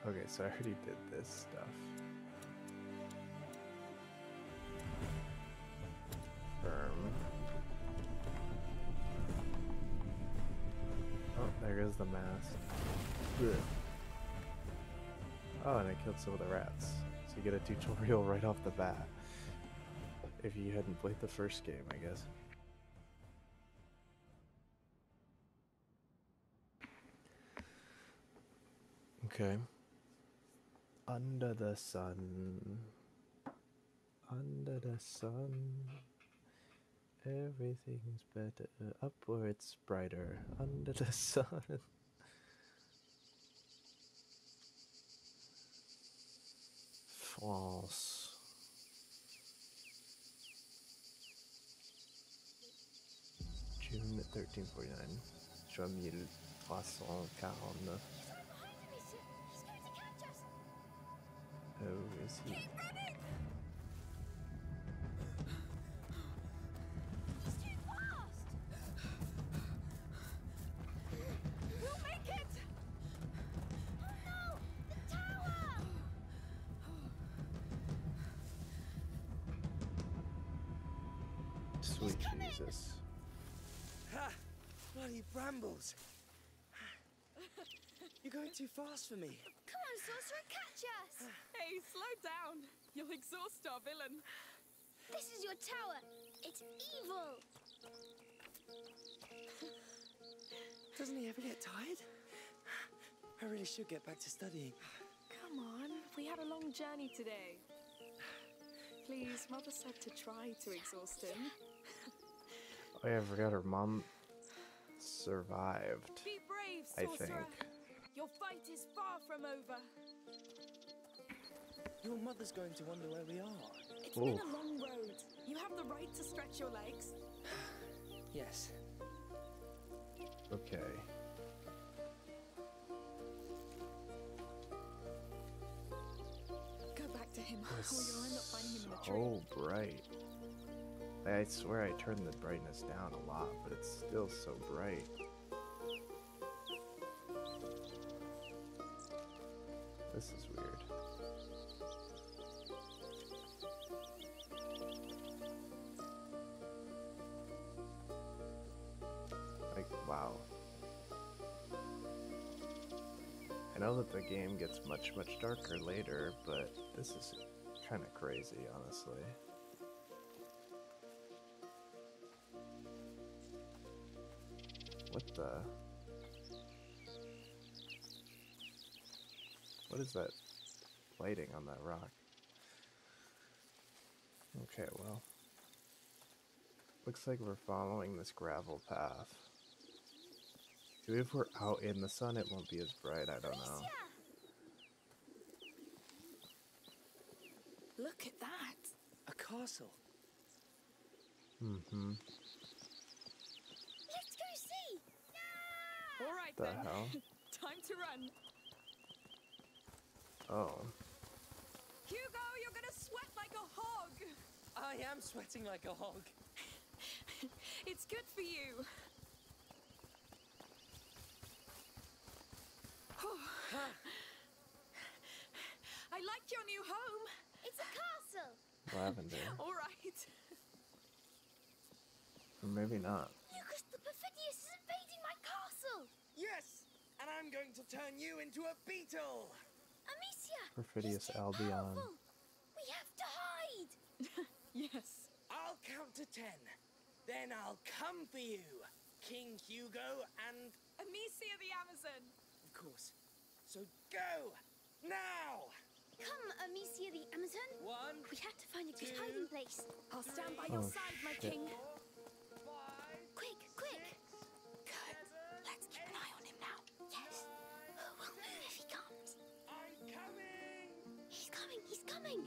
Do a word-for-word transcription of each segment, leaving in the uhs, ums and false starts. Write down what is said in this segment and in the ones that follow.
Okay, so I already did this stuff. Firm. Oh, there goes the mask. Ugh. Oh, and I killed some of the rats. So you get a tutorial right off the bat. If you hadn't played the first game, I guess. Okay. Under the sun. Under the sun. Everything's better. Upwards brighter. Under the sun. France. June thirteen forty-nine. Juin mille trois cent quarante-neuf. Oh, is he? Keep running! He's too fast! We'll make it! Oh no! The tower! Sweet Jesus. Ha! Bloody brambles! You're going too fast for me. Come on, sorcerer, catch us! Hey, slow down. You'll exhaust our villain. This is your tower. It's evil. Doesn't he ever get tired? I really should get back to studying. Come on, we had a long journey today. Please, Mother said to try to exhaust him. Oh yeah, I forgot her mom survived. Be brave, I sorcerer. think. Your fight is far from over. Your mother's going to wonder where we are. It's been Ooh. a long road. You have the right to stretch your legs. Yes. Okay. Go back to him, or you'll end up finding him in the tree. So bright. I swear I turned the brightness down a lot, but it's still so bright. This is weird. Like, wow. I know that the game gets much, much darker later, but this is kind of crazy, honestly. What the? What is that lighting on that rock? Okay, well. Looks like we're following this gravel path. Maybe if we're out in the sun, it won't be as bright, I don't know. Look at that. A castle. Mm-hmm. Let's go see! All right The then. hell? Time to run. Oh. Hugo, you're gonna sweat like a hog. I am sweating like a hog. It's good for you. I like your new home. It's a castle! Lavender. All right. Or maybe not. Lucas, the Perfidious is invading my castle! Yes! And I'm going to turn you into a beetle! Amicia! Perfidious he's too Albion. powerful. We have to hide! Yes. I'll count to ten. Then I'll come for you, King Hugo and... Amicia the Amazon. Of course. So go! Now! Come, Amicia the Amazon. One, We have to find a good two, hiding place. I'll stand by Oh, your side, my shit. king. four, five, Quick, quick! Good. Let's keep an eye on him now. Yes. We'll move if he comes. I'm coming! He's coming, he's coming!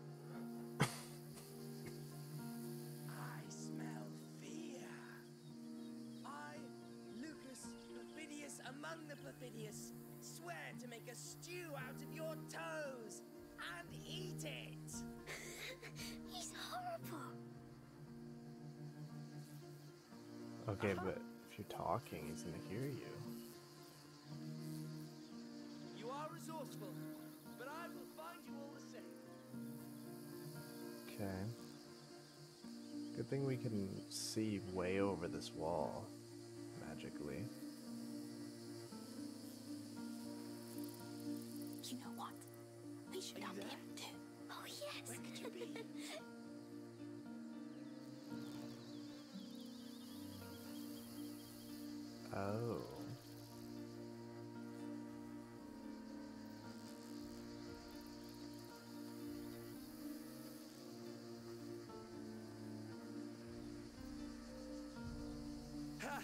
I smell fear. I, Lucas, Perfidious among the Perfidious, swear to make a stew out of your toes and eat it. He's horrible. Okay, but if you're talking, he's gonna hear you. You are resourceful, Okay. Good thing we can see way over this wall magically. You know what? We should Are up you him there? too. Oh, yes. Where could you be? Oh. Ha!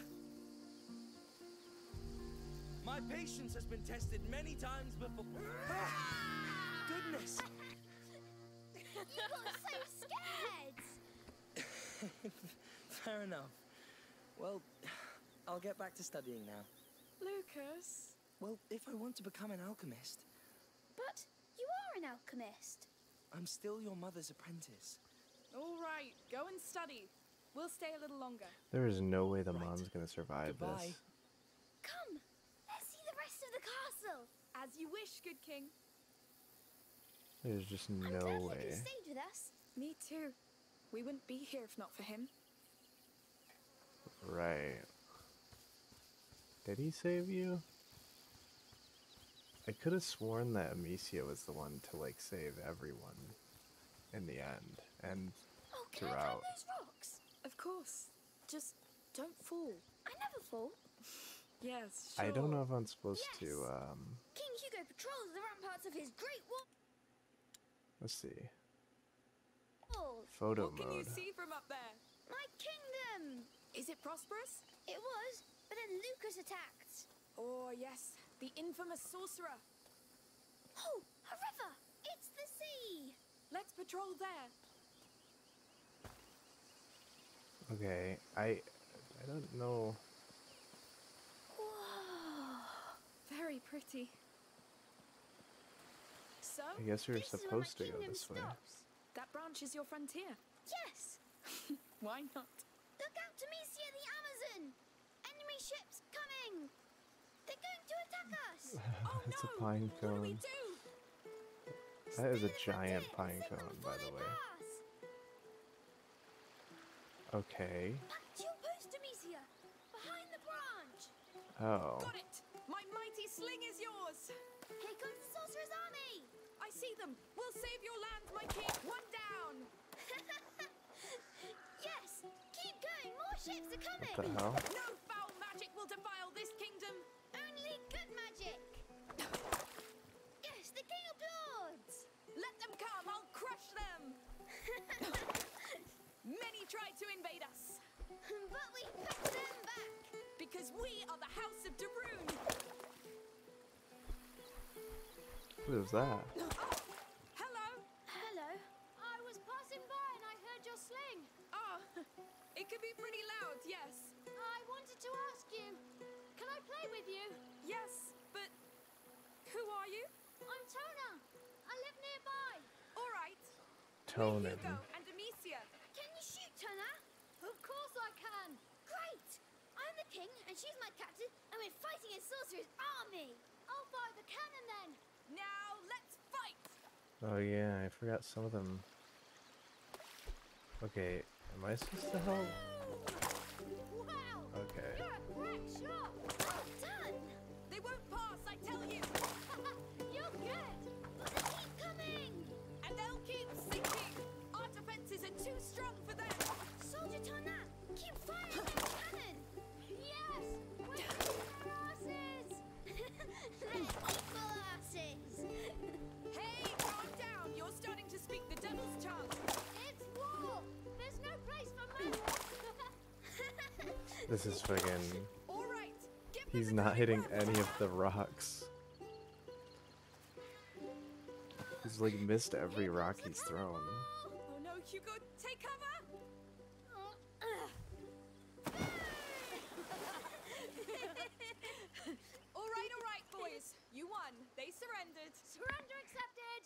My patience has been tested many times before. Ah! Goodness! You got so scared. Fair enough. Well, I'll get back to studying now. Lucas. Well, if I want to become an alchemist, But you are an alchemist. I'm still your mother's apprentice. All right, go and study. We'll stay a little longer. There is no way the Right. mom's gonna survive Goodbye. this. Come, let's see the rest of the castle. As you wish, good king. There's just I'm no glad way. Lucas stayed with us. Me too. We wouldn't be here if not for him. Right. Did he save you? I could have sworn that Amicia was the one to like save everyone in the end and Oh, can I throughout. climb those rocks? Of course. Just don't fall. I never fall. Yes, sure. I don't know if I'm supposed Yes. to um King Hugo patrols the ramparts of his great let's see. walls. Photo What can you mode. see from up there? My kingdom. Is it prosperous? It was, but then Lucas attacked. Oh, yes. The infamous sorcerer. Oh, a river. It's the sea. Let's patrol there. Okay, I I don't know. Whoa. Very pretty. So, I guess we were This is where my supposed to go kingdom this way. stops. that branch is your frontier. Yes. Why not? Look out, Amicia the Amazon. Enemy ships coming. They're going to attack us. Oh It's no! a pine What do we cone. do? That is Stay a the giant frontier, pine signal cone, before by the they way. pass. Okay. Back to your post, Amicia. Behind the branch. Oh. Got it! My mighty sling is yours! Here comes the sorcerer's army. I see them! We'll save your land, my king! One down! Yes. Keep going. More ships are coming. What the hell? No foul magic will defile this kingdom! Only good magic. Yes, the king applauds. Let them come! I'll crush them! Many tried to invade us, But we pushed them back. because we are the House of Daroon! What is that? Oh, hello! Hello. I was passing by and I heard your sling. Oh, it can be pretty loud, yes. I wanted to ask you, can I play with you? Yes, but who are you? I'm Tona. I live nearby. All right. Tonin. We're Hugo and Amicia. Can you shoot, Tona? Of course I can. Great. I'm the king and she's my captain and we're fighting a sorcerer's army. I'll fire the cannon then. Now let's fight! Oh yeah, I forgot some of them. Okay, am I supposed to help? Wow. Okay. You're a crack shot. Well done. They won't pass, I tell you! You're good. But they keep coming. And they'll keep sinking! Our defenses are too strong for them! Soldier Tona, keep firing that cannon. Yes. We're kicking their asses. They're equal asses. Hey, calm down! You're starting to speak the devil's tongue! It's war. There's no place for men. This is fucking. All right, give them He's the not dirty hitting work. any of the rocks. He's like missed every rock he's thrown. Oh no, Hugo, take cover! All right, all right, boys. You won. They surrendered. Surrender accepted.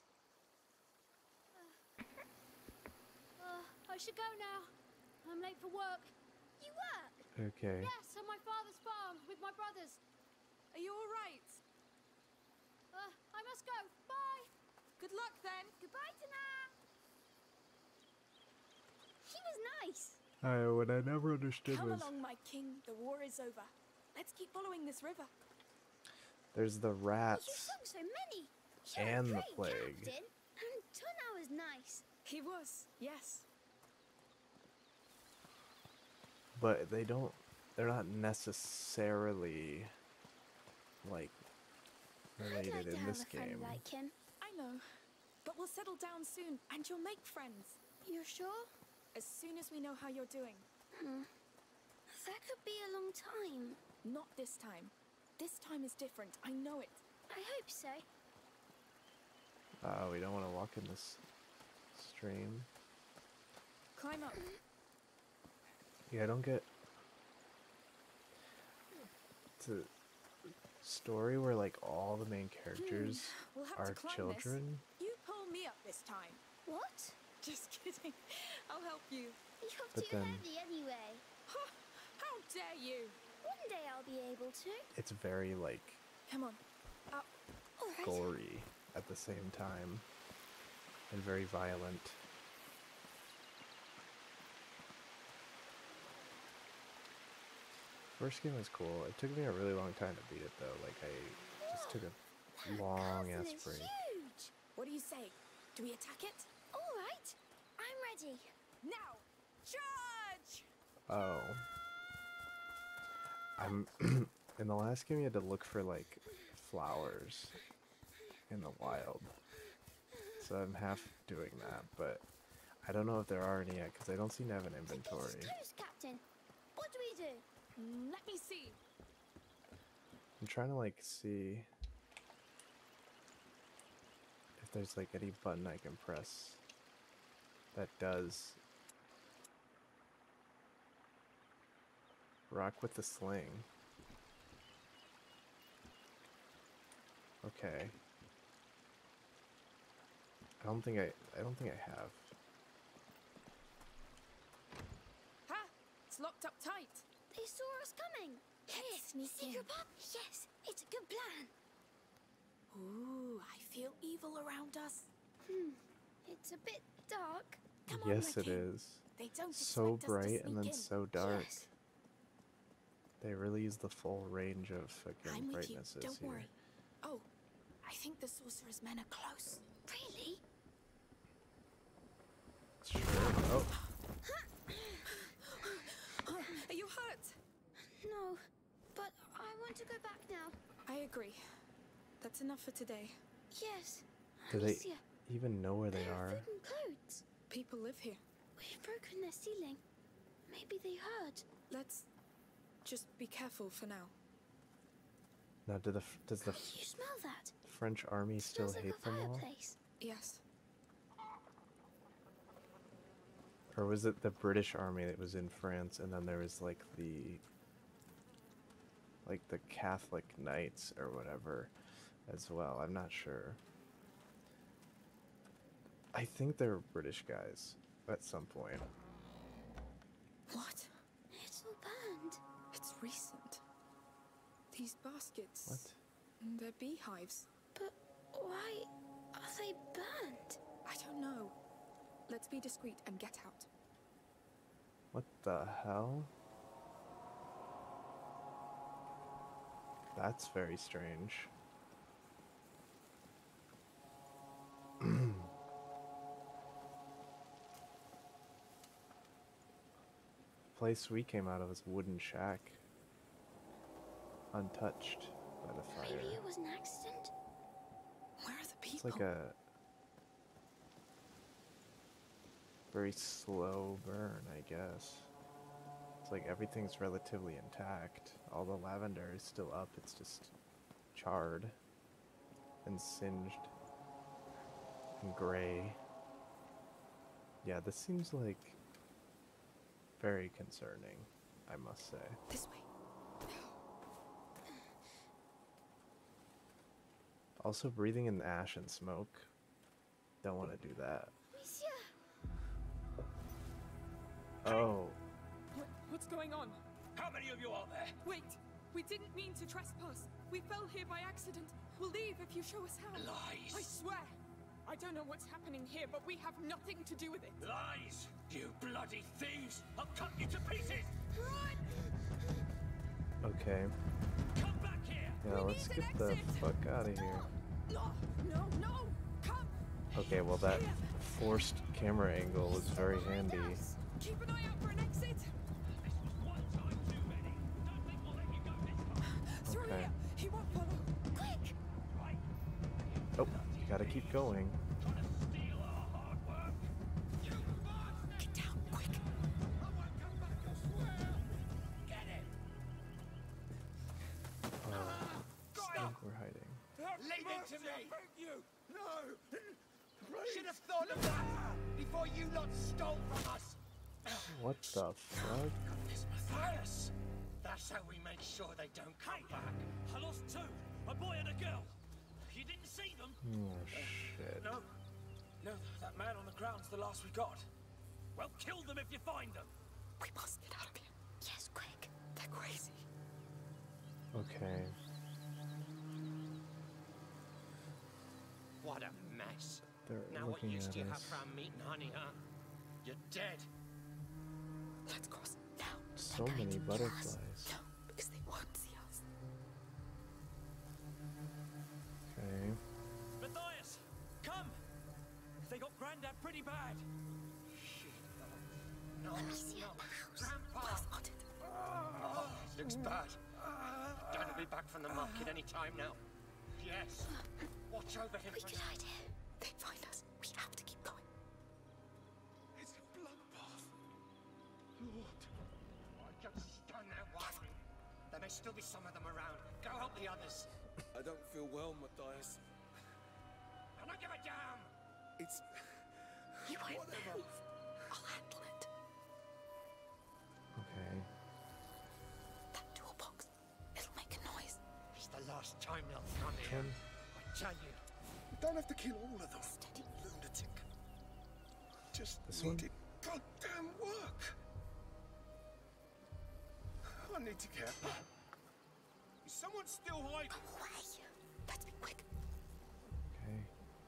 Uh, I should go now. I'm late for work. You work? Okay. Yes, on my father's farm with my brothers. Are you all right? Uh, I must go. Bye. Good luck then. Goodbye, Tana. I, what I never understood Come was along, my king. The war is over. Let's keep following this river. there's the You rats sung so many. You're a and the great plague. captain. And Tuna was nice. He was, yes. But they don't, they're not necessarily like I'd related like to in have this a friend game. like him. I know. But we'll settle down soon, and you'll make friends. You're sure? As soon as we know how you're doing. Hmm. That could be a long time. Not this time. This time is different. I know it. I hope so. Uh, we don't want to walk in this stream. Climb up. Yeah, I don't get it's a story where like all the main characters We'll have are to climb children. This. You pull me up this time. What? Just kidding. I'll help you. You're But too then- heavy anyway. Huh, how dare you? One day I'll be able to. It's very like Come on. Up. All right. gory at the same time and very violent. First game was cool. It took me a really long time to beat it though. Like I just took a long ass Castle break. is huge. What do you say? Do we attack it? All right. I'm ready. Now! Charge! Oh. I'm in the last game you had to look for like flowers in the wild. So I'm half doing that, but I don't know if there are any yet because I don't seem to have an inventory. It's close, Captain. What do we do? Mm, Let me see. I'm trying to like see if there's like any button I can press that does rock with the sling. Okay. I don't think I I don't think I have. Ha! It's locked up tight. They saw us coming. Here, sneak secret in. pub. Yes, it's a good plan. Ooh, I feel evil around us. Hmm. It's a bit dark. Come on, Yes my it king. is. They don't So expect us to bright and sneak then in. so dark. Yes. They really use the full range of fucking I'm with you. brightnesses Don't here. worry. Oh, I think the sorcerer's men are close. Really? Sure. Oh, Are you hurt? No, but I want to go back now. I agree. That's enough for today. Yes. do they Amicia, even know where they they have are? food and clothes. People live here. We've broken their ceiling. Maybe they heard. Let's just be careful for now. Now, do the f- does the Can f- you smell that? French army still Smells like hate a them all? fireplace. Yes. Or was it the British army that was in France, and then there was like the like the Catholic Knights or whatever as well? I'm not sure. I think they were British guys at some point. What? It's all burned. It's recent. These baskets. What? They're beehives. But why are they burned? I don't know. Let's be discreet and get out. What the hell? That's very strange. Place we came out of was a wooden shack, untouched by the fire. Maybe it was an accident? Where are the people? It's like a very slow burn, I guess. It's like everything's relatively intact. All the lavender is still up, it's just charred and singed and gray. Yeah, this seems like very concerning, I must say. This way. Also, breathing in ash and smoke. Don't want to do that. Amicia! Oh, What, what's going on? How many of you are there? Wait! We didn't mean to trespass. We fell here by accident. We'll leave if you show us how. I Lies. swear. I I don't know what's happening here, but we have nothing to do with it. Lies! You bloody thieves! I'll cut you to pieces! Run! Okay. Come back here! Yeah, We let's need get an the exit. fuck out of here. No, no, no! Come! Okay, well that Here. forced camera angle was very handy. Yes. Keep an eye out for an exit. This was one time too many. Don't think we'll let you go this time. Through Okay. here. He won't follow. Quick! Right? Oh, you gotta keep going. Trying to steal our hard work? You bastard! Get down, quick! I won't come back, I swear! Get him! Uh, I think we're hiding. Leave it to me! You! No! Should have thought of that before you lot stole from us! What the fuck? Goodness, Matthias! That's how we make sure they don't come back. I lost two, a boy and a girl. You didn't see them? Oh shit. No. No, that man on the ground's the last we got. Well, kill them if you find them. We must get out of here. Yes, quick. They're crazy. Okay. What a mess. They're Now what looking use at do you have us. for our meat and honey, huh? You're dead. Let's cross now. So many butterflies. No, because they won't see us. Okay. Matthias, come! They got Grandad pretty bad. Shit. No, no, Amicia, no. the house. Grandpa! Well spotted. Oh, this looks bad. Dad will be back from the market any time now. Yes. Watch over him We for could now. hide here. They'd find us. We have to keep going. It's a bloodbath. Lord. I just stand there worrying. There may still be some of them around. Go help the others. I don't feel well, Matthias. I don't give a damn. It's... You won't Whatever. move. I'll handle it. Okay. That toolbox. It'll make a noise. It's the last time they'll come here. Ten. I tell you. You don't have to kill all of them. Steady. Lunatic. Just This one? needed goddamn work. I need to get... Is someone still hiding? Go away. Let's be quick. Okay.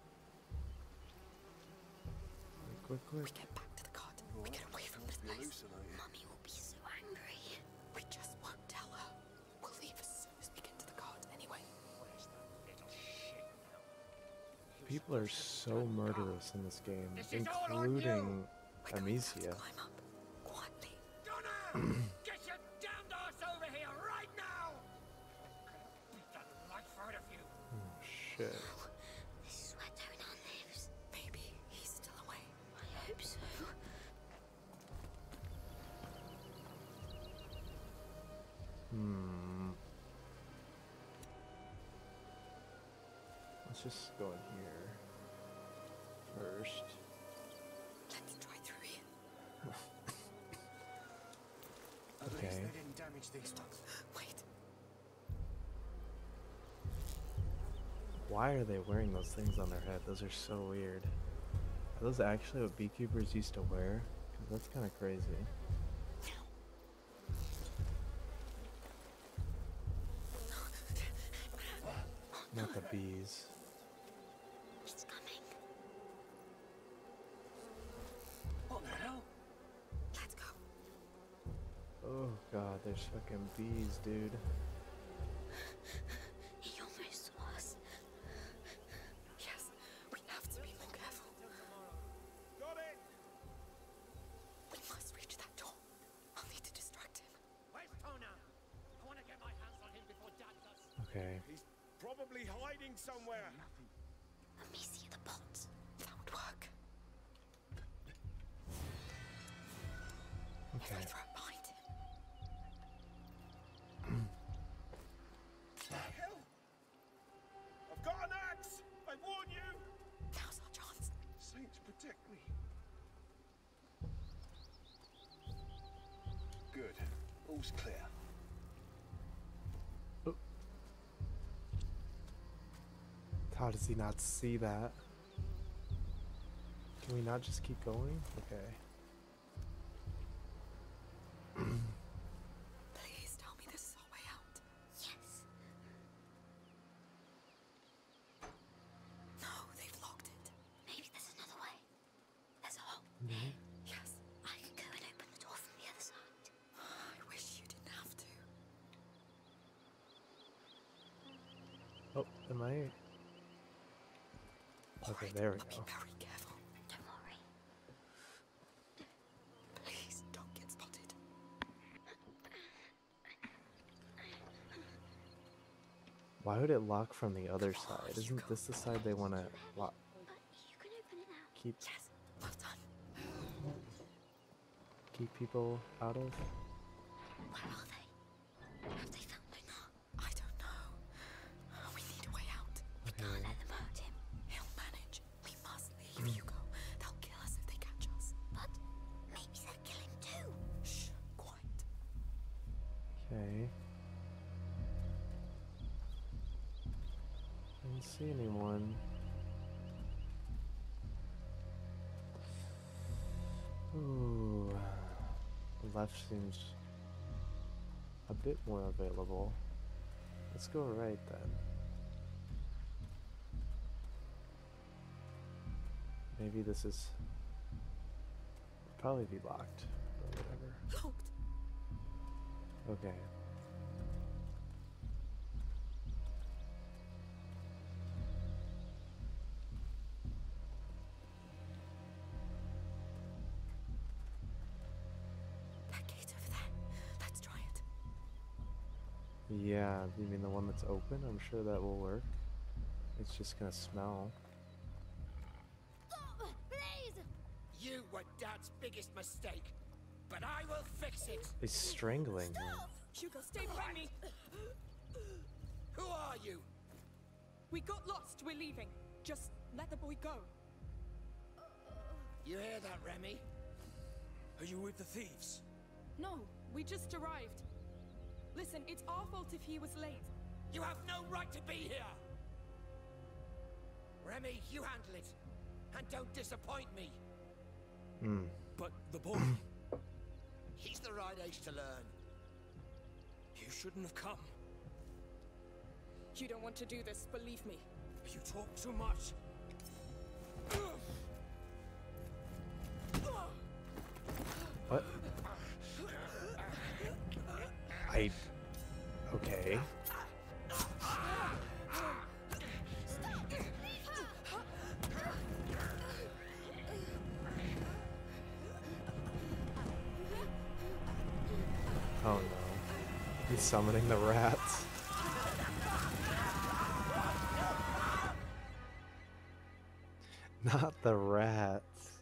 Quick, quick, We quick. get back to the cot. We get away from this place. Hallucinating. Mummy will be so angry. We just won't tell her. We'll leave as soon as we get to the cot anyway. Where's that little shit now? He was People are supposed to so turn murderous in this game, This is all on you! including We're going to have to Amicia. climb up. Quietly. Donna! Get your damned ass over here right now! Beat the life out of you! Oh shit. This is where Donan lives. Maybe he's still away. I hope so. Hmm. Let's just go in here first. Let's try through here. At Okay. least they didn't damage these ones. Wait. Why are they wearing those things on their head? Those are so weird. Are those actually what beekeepers used to wear? 'Cause that's kind of crazy. Not the bees. It's coming. What the hell? Let's go. Oh god, there's fucking bees, dude. He almost saw us. Yes, we have to be more careful. Got it! We must reach that door. I'll need to distract him. Where's Tona? I want to get my hands on him before Dad does. Okay. He's probably hiding somewhere. Amicia, the pot. That would work. Okay. If I throw it behind him. The hell? I've got an axe! I warn you! Now's our chance. Saints protect me. Good. All's clear. How does he not see that? Can we not just keep going? Okay. Please tell me this is our way out. Yes. No, they've locked it. Yes. I can go and open the door from the other side. I wish you didn't have to. Oh, am I? Okay, Alright, there we but go. be very careful. Don't worry. Please don't get spotted. Why would it lock from the other side? Isn't this the side they want to lock? But you can open it now. Keep Yes, well done. keep people out of? Where are they? Have they found my mom? I don't know. We need a way out. Okay. Can't let them hurt him. He'll manage. We must leave, Hugo. They'll kill us if they catch us. But maybe they'll kill him too. Shh, quiet. Okay. I don't see anyone. Ooh. The left seems a bit more available. Let's go right then. Maybe this is probably be locked or whatever. Locked. Okay. That gate over there. Let's try it. Yeah, you mean the one that's open? I'm sure that will work. It's just gonna smell. Stop! Please! You were Dad's biggest mistake, but I will fix it. He's strangling him. Stop! Hugo, stay behind me. Who are you? We got lost. We're leaving. Just let the boy go. You hear that, Remy? Are you with the thieves? No, we just arrived. Listen, it's our fault if he was late. You have no right to be here! Remy, you handle it. And don't disappoint me. Hmm. But the boy, He's the right age to learn. you shouldn't have come. You don't want to do this, believe me. You talk too much. What? I... Okay. Oh no. He's summoning the rats. Not the rats.